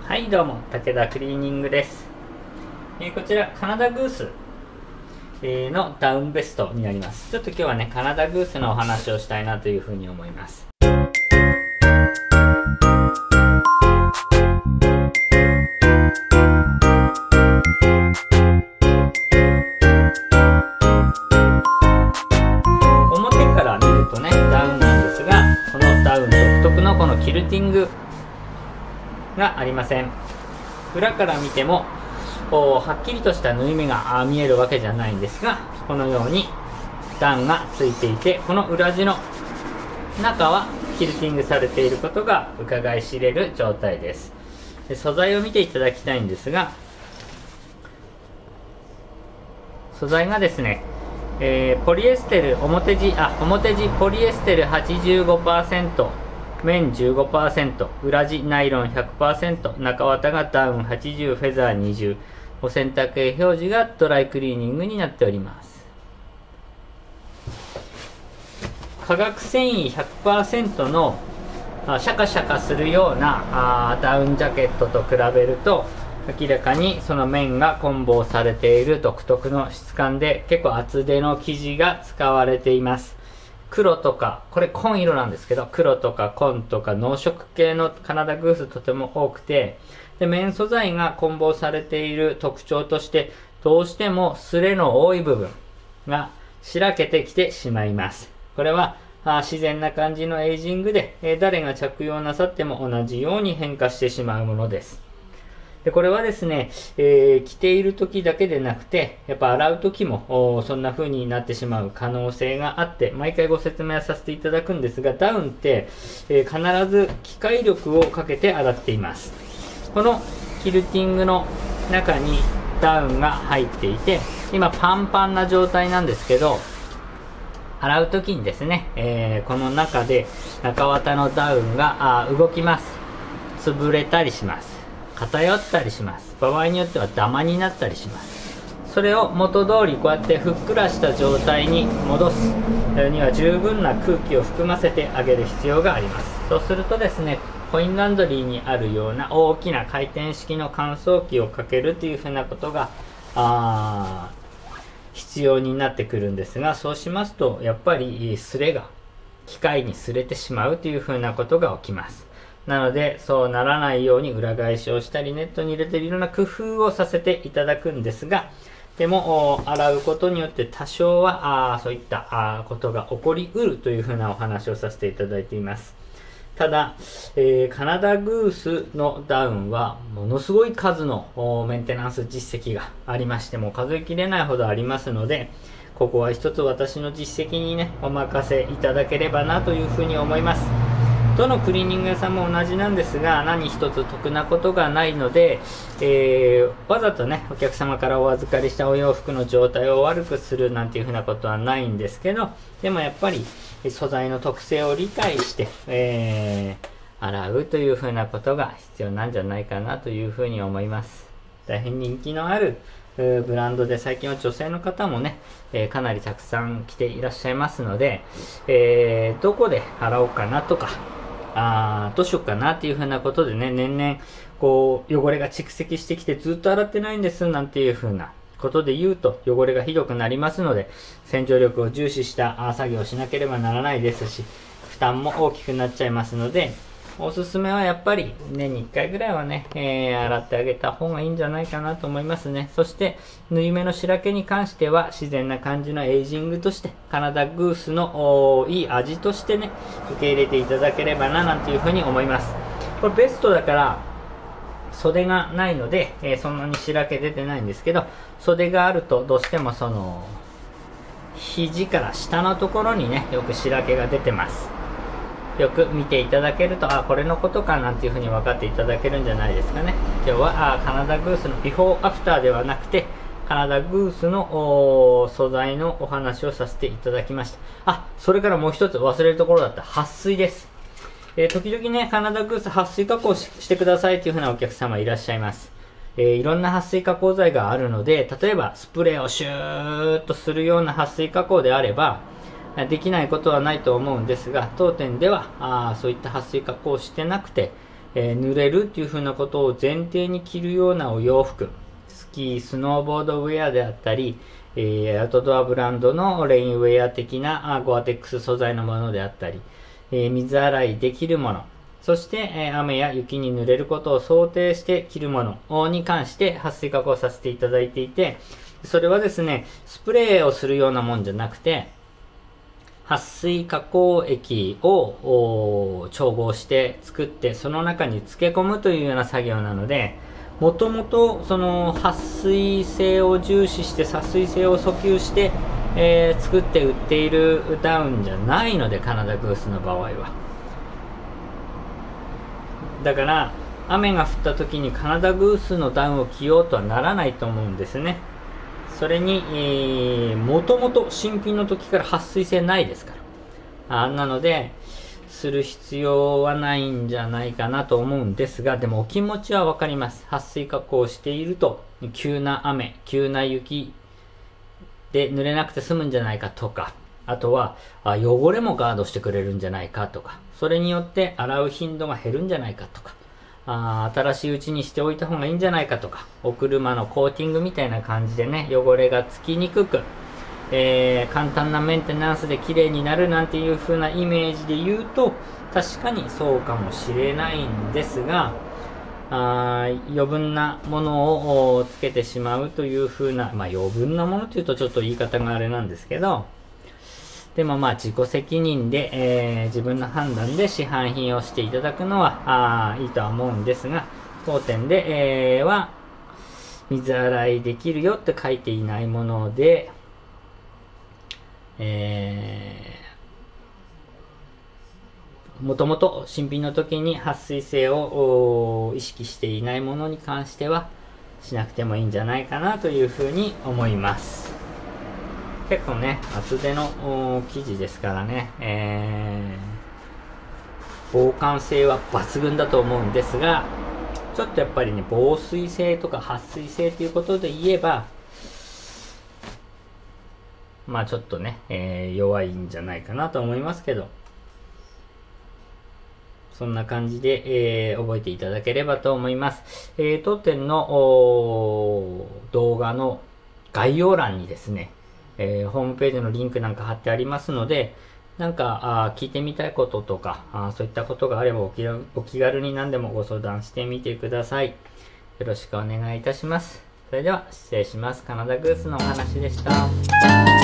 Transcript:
はいどうも、武田クリーニングです。こちらカナダグース、のダウンベストになります。ちょっと今日はね、カナダグースのお話をしたいなというふうに思います。表から見るとね、ダウンなんですが、このダウン独特のこのキルティングがありません。裏から見てもはっきりとした縫い目が見えるわけじゃないんですが、このようにダウンがついていて、この裏地の中はキルティングされていることが伺い知れる状態です。素材を見ていただきたいんですが、素材がですね、ポリエステル表地ポリエステル 85%、綿 15%、裏地ナイロン 100%、中綿がダウン80、フェザー20、お洗濯表示がドライクリーニングになっております。化学繊維 100% のシャカシャカするようなダウンジャケットと比べると、明らかにその綿が混紡されている独特の質感で、結構厚手の生地が使われています。黒とか、これ紺色なんですけど、黒とか紺とか濃色系のカナダグースとても多くて、で綿素材が混紡されている特徴として、どうしてもスレの多い部分がしらけてきてしまいます。これは自然な感じのエイジングで、誰が着用なさっても同じように変化してしまうものです。でこれはですね、着ている時だけでなくて、やっぱ洗う時もそんな風になってしまう可能性があって、毎回ご説明させていただくんですが、ダウンって、必ず機械力をかけて洗っています。このキルティングの中にダウンが入っていて、今パンパンな状態なんですけど、洗う時にですね、この中で中綿のダウンが動きます。潰れたりします。偏ったりします。場合によってはダマになったりします。それを元通りこうやってふっくらした状態に戻すには十分な空気を含ませてあげる必要があります。そうするとですね、コインランドリーにあるような大きな回転式の乾燥機をかけるというふうなことが必要になってくるんですが、そうしますとやっぱりスレが機械に擦れてしまうというふうなことが起きます。なのでそうならないように裏返しをしたりネットに入れていろんな工夫をさせていただくんですが、でも洗うことによって多少はそういったことが起こりうるというふうなお話をさせていただいています。ただ、カナダグースのダウンはものすごい数のメンテナンス実績がありまして、も数えきれないほどありますので、ここは一つ私の実績にねお任せいただければなというふうに思います。どのクリーニング屋さんも同じなんですが、何一つ得なことがないので、わざとねお客様からお預かりしたお洋服の状態を悪くするなんていうふうなことはないんですけど、でもやっぱり素材の特性を理解して、洗うというふうなことが必要なんじゃないかなというふうに思います。大変人気のあるブランドで、最近は女性の方もね、かなりたくさん着ていらっしゃいますので、どこで洗おうかなとか、どうしようかなっていうふうなことでね、年々こう汚れが蓄積してきてずっと洗ってないんですなんていうふうなことで言うと汚れがひどくなりますので、洗浄力を重視した作業をしなければならないですし、負担も大きくなっちゃいますので、おすすめはやっぱり年に1回ぐらいはね、洗ってあげた方がいいんじゃないかなと思いますね。そして縫い目のしらけに関しては自然な感じのエイジングとして、カナダグースのいい味としてね受け入れていただければななんていうふうに思います。これベストだから袖がないので、そんなにしらけ出てないんですけど、袖があるとどうしてもその肘から下のところにねよくしらけが出てます。よく見ていただけると、これのことかなんていうふうに分かっていただけるんじゃないですかね。今日はカナダグースのビフォーアフターではなくて、カナダグースの素材のお話をさせていただきました。それからもう一つ忘れるところだった、撥水です。時々ねカナダグース撥水加工してくださいというふうなお客様いらっしゃいます。いろんな撥水加工剤があるので、例えばスプレーをシューッとするような撥水加工であればできないことはないと思うんですが、当店ではそういった撥水加工をしてなくて、 濡れるっていう風なことを前提に着るようなお洋服、スキー、スノーボードウェアであったり、アウトドアブランドのレインウェア的なゴアテックス素材のものであったり、水洗いできるもの、そして、雨や雪に濡れることを想定して着るものに関して撥水加工させていただいていて、それはですね、スプレーをするようなもんじゃなくて、撥水加工液を調合して作って、その中に漬け込むというような作業なので、もともとその撥水性を重視して撥水性を訴求して、作って売っているダウンじゃないので、カナダグースの場合は。だから雨が降った時にカナダグースのダウンを着ようとはならないと思うんですね。それに、もともと新品の時から撥水性ないですから。なので、する必要はないんじゃないかなと思うんですが、でもお気持ちはわかります。撥水加工をしていると、急な雨、急な雪で濡れなくて済むんじゃないかとか、あとは汚れもガードしてくれるんじゃないかとか、それによって洗う頻度が減るんじゃないかとか、新しいうちにしておいた方がいいんじゃないかとか、お車のコーティングみたいな感じでね、汚れがつきにくく、簡単なメンテナンスで綺麗になるなんていう風なイメージで言うと、確かにそうかもしれないんですが、余分なものをつけてしまうという風な、余分なものというとちょっと言い方があれなんですけど、でも自己責任で、自分の判断で市販品をしていただくのはいいとは思うんですが、当店で、は水洗いできるよって書いていないもので、もともと新品の時に撥水性を意識していないものに関してはしなくてもいいんじゃないかなというふうに思います。結構ね、厚手の生地ですからね、防寒性は抜群だと思うんですが、ちょっとやっぱりね、防水性とか撥水性ということで言えば、ちょっとね、弱いんじゃないかなと思いますけど、そんな感じで、覚えていただければと思います。当店の動画の概要欄にですね、ホームページのリンクなんか貼ってありますので、なんか聞いてみたいこととかそういったことがあればお気軽に何でもご相談してみてください。よろしくお願いいたします。それでは失礼します。カナダグースのお話でした。